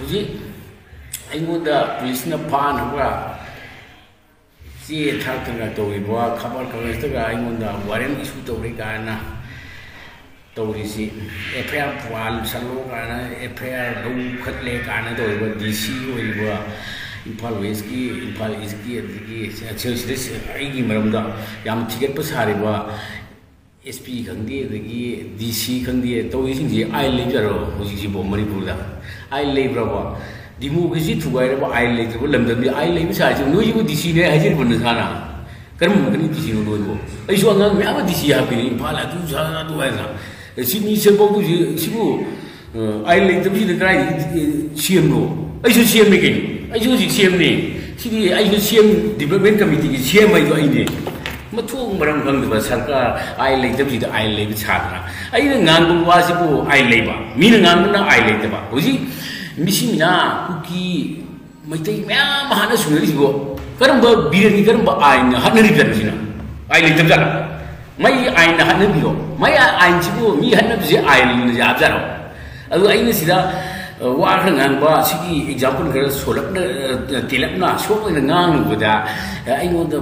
Uji, I know the police na pan wa. See a tartan at the Wiwa, cover covers the guy on the warren issue to Rigana. Torisi, a pair of one salogana, a pair of cut leg another over DC Wiwa. Impal whiskey, impal whiskey, and the church this Igimanda, Yam ticket Pasariwa, SP Kandi, the DC Kandi, Toising the I later, which is Maripura. I labor. The movie is to wherever I later will them the I labor size. No, you would DC, I did one Hana. Come DC no. I saw none of DC happy in Pala to Sana to Weza. The Sydney Sebo, I later be the guy, CMO. I should see him again. I use CMA. See, I use CM development committee, CMI to India. Matu Marang the Sarka, I like the I labor Sadra. I even Nangu was I labor, meaning Nanguna I labor. Was he? Missina, cookie, my take Mahana Sunarigo. Karamba, Biren, Karamba, I in 100. I like the my I in 100. My I in Chibu, me had the island in the Abzaro. I see that. Warren and Basiki example girls for Tilapna, so in a nang with that. I know the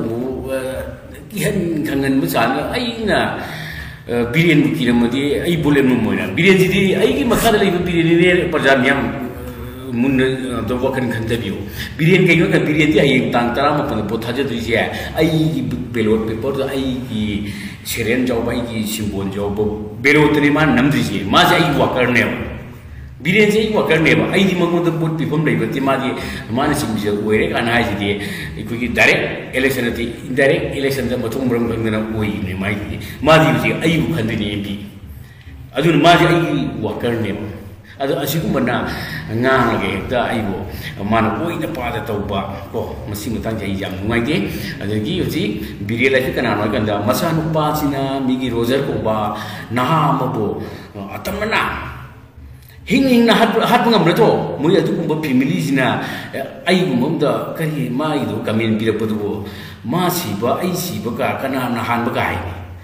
Kangan Musana, I Biren Kiramadi, I bullet Mumona. Biren, I give Makala Biren Pajamiam Mun the Wakan Cantabio. Biren Kayoka Biren, I Tantaram upon the Potaja this year. I Belot before I Seren job, I Simbon job, Belot Riman Namdisi, Mazai Walker never. Biren say what can never. I demand the put people play with the Madi Manasi, where and I did a direct election, indirect election, the Matum way in my Madi, I continue MP. I don't Madi Walker never. As you come now, Nana, the Ivo, a man of way the part of Toba, Massimutanga young, my day, and the guilty, Biren Canaganda, Masano Pasina, Migi Roser Koba, Nahamabo, Atamana. Hinging Hatmangam Reto, Muyatu Pimilizina, Aigumunda, Kari Maido, Kamin Pirapudu, Masiba, Isi Baka, Kanana Hanbagai.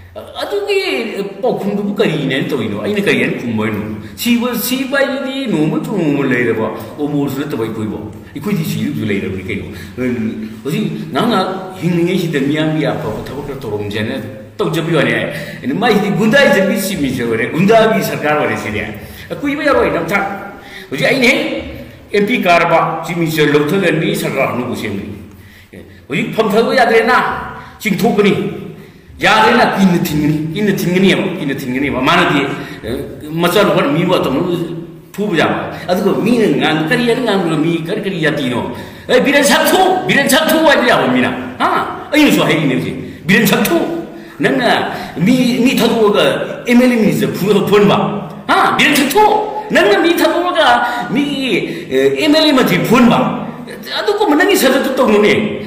Aduki Pokum Bukari and Toino, Inakayan Kumano. She will see by the normal to later, almost little by Kubo. You could see you later, Ricano. Was he Nana Hinging the Miamia, Papa Torom Janet, Tojabuane, and Mighty Gunda is a busy misery, Gunda is a car resident. A quiver in a tuck. Was I in MP Carba, Jimmy Sir Lothal and me, Sarah Nubusim. Was you pumped away at Rena, Chintokani, Yarena in the Tingani, Manadi, Masal, what me what Puba, as go meaning and Karian and me, Karikariatino. I didn't have two idea, Mina. Ah, I used to hate music. Didn't have two. Nana, me Tatoga, Emily is a poor Punba. Ah, Biren Tato, Nana me Tatoga, me Emily Punba. Adukumanani said to Tomone.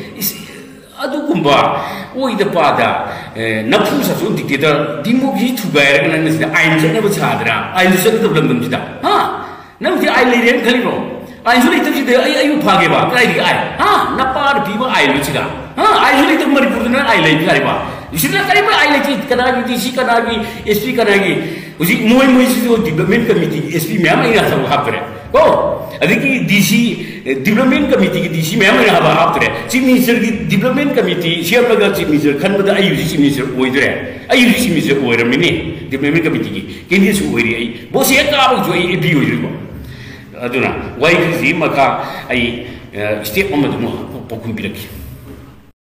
Adukumba, Oi the Pada, Napusa dictator, Dimogi to bear and the Irons never Sadra. I listened to London. Ah, now the island Calino. I usually the Ayu Pageva, cried the eye. Ah, Napa people I Luciga. Ah, I usually the Maripuna Island Cariba. You should not carry I like it, Kanagi, DC Kanagi, SP Kanagi. Was it more development committee, SP Mamma Hapre? Oh, I think DC development committee, DC Mamma Hapre. Chief Minister development committee, Shiapaga Chief Minister, Canada, I use Minister Oidre. I use Minister Oidre Mini, development committee. Can this way? Bosiaka, a view. Aduna, why is he Maka? I step on the Pokum Piraki.